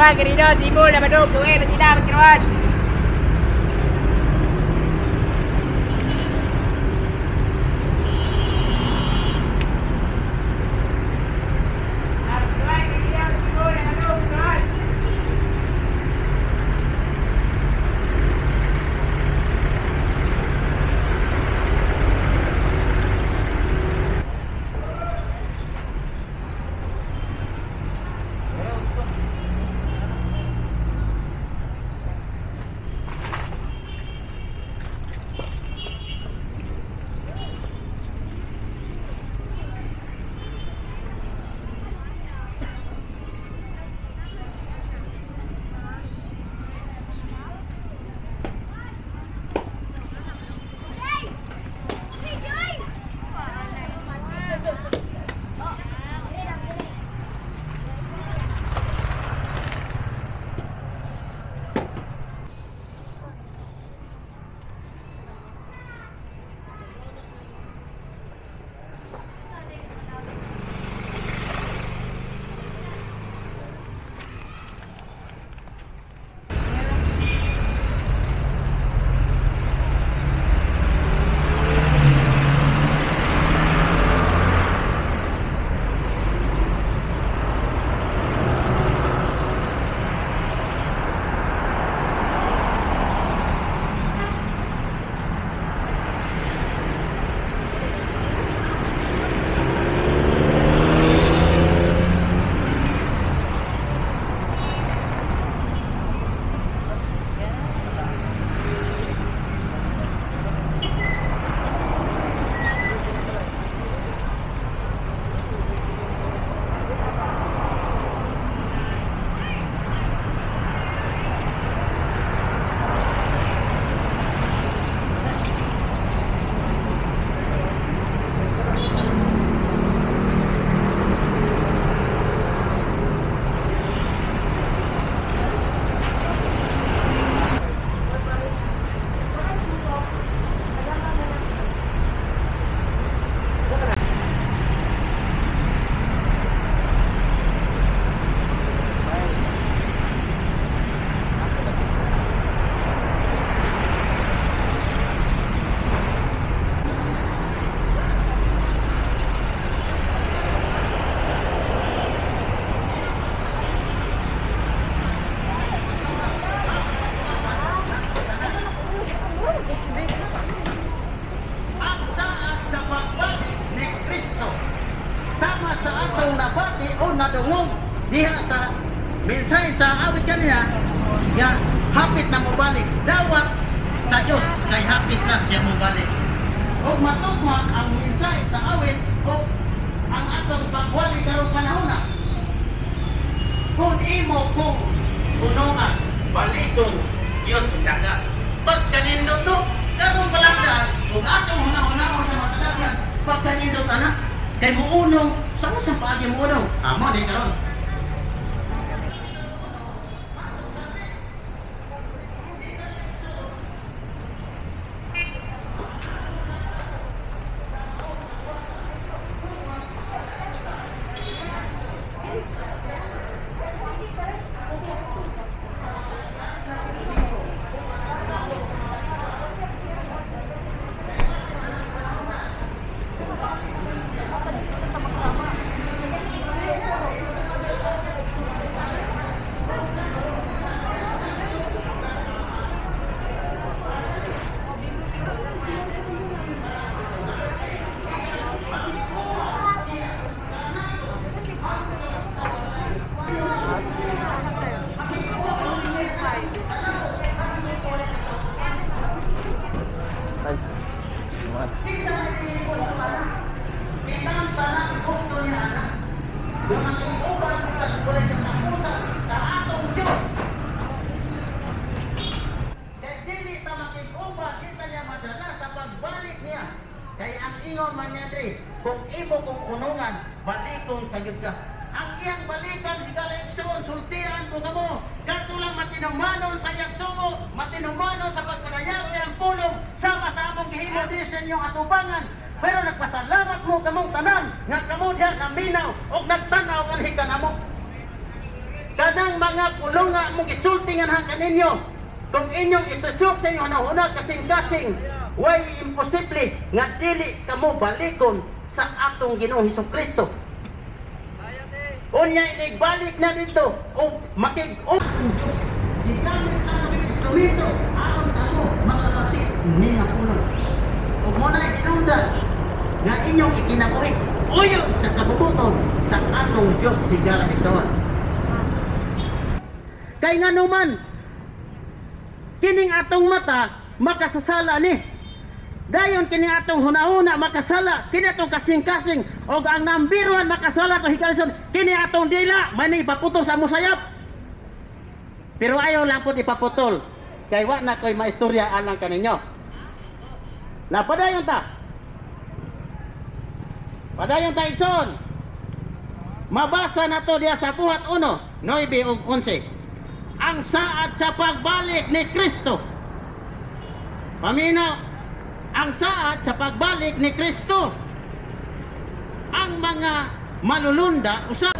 Kawan Gerido, Timur dan Bandung, Kuih, Betina, Kawan. Nadungog diha sa mensahe sa awit kanina nga hapit na mobalik dawat sa Dios kay hapit na siya mobalik ug matugma ang mensahe sa awit ug ang atong pagwali karong panahon na kung imo kung unongan balikon yun daga pagkanindot to karong palangga ug atong hunahunahon sa matadagan pagkanindot anak kay muunong sama sa paagi mo unong amo di karon. Kaya ang ingon man niya dre, kung imo kong unungan, balikon sa Diyos ka. Ang iyang balikan, higala iksoon, sultian ko kamo. Gato lang matinumanon sa iyang sugo, matinumanon sa pagpanayag sa iyang pulong, sama sa among gihimo din sa inyong atubangan. Pero nagpasalamat mo kamong tanan, nga kamo diyan naminaw, o nagtanaw kanhi ka namo. Kanang mga kulunga mong isultingan ha kaninyo. Kung inyong itusok sa inyo hunahuna kasing-kasing, way imposible nga dili kamo balikon sa atong Ginoong Hesukristo. Unya inigbalik na dito o makig-o ang Diyos. Gigamit ang mga instrumento aron kamo makabati ni nga puno. O muna ikinundan nga inyong ikinabuhi uyog sa kabubuton sa atong Diyos higala Igsoon. Kay nga naman, kining atong mata makasasala ni. Dayon kining atong hunahuna makasala, kini atong kasing-kasing o ang number 1 makasala to higalison, kini atong dila mani ipaputol sa musayap. Pero ayaw lang po ipaputol kay wa na koy maistorya alang kaninyo. Na padayon ta. Padayon ta igsoon. Mabasa na to diya sa buhat 1, 9 ug 11. Ang saad sa pagbalik ni Kristo. Paminaw, ang saad sa pagbalik ni Kristo. Ang mga malulunda usa